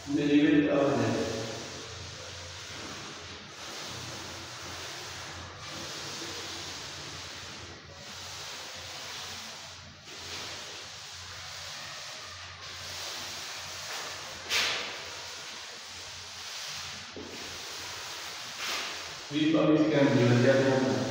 They leave it over there. We always can do it.